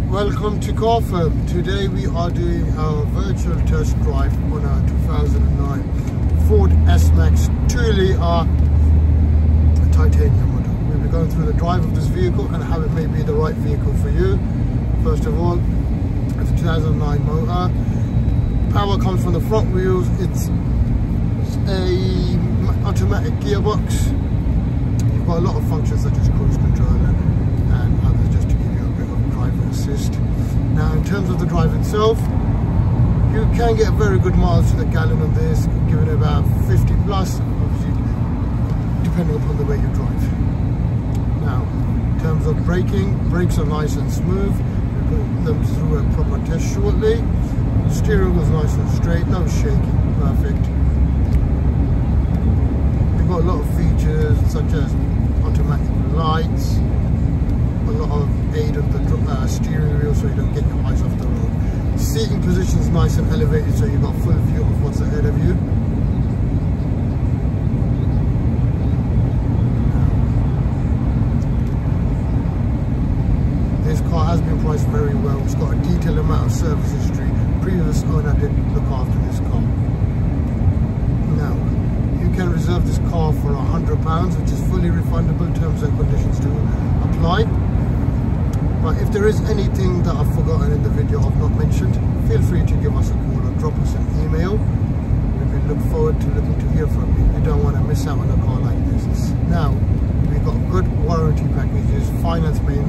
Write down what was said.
Welcome to Car Firm. Today we are doing our virtual test drive on our 2009 Ford S-Max 2-litre titanium model. We'll be going through the drive of this vehicle and how it may be the right vehicle for you. First of all, it's a 2009 motor. Power comes from the front wheels. It's a automatic gearbox. You've got a lot of functions such as cruise control and others just to give you a bit of driver assist. Now in terms of the drive itself, you can get very good miles to the gallon on this, giving it about 50 plus, obviously depending upon the way you drive. Now in terms of braking, brakes are nice and smooth. We'll put them through a proper test shortly. The steering was nice and straight, no shaking, perfect. Got a lot of features such as automatic lights, a lot of aid on the steering wheel so you don't get your eyes off the road. Seating position is nice and elevated so you've got full view of what's ahead of you. This car has been priced very well. It's got a detailed amount of service history. Previous owner did look after this car. Now, you can reserve this car for £100, which is fully refundable. Terms and conditions to apply. But if there is anything that I've forgotten in the video I've not mentioned, feel free to give us a call or drop us an email. We look forward to looking to hear from you. You don't want to miss out on a car like this. Now, we've got good warranty packages, finance may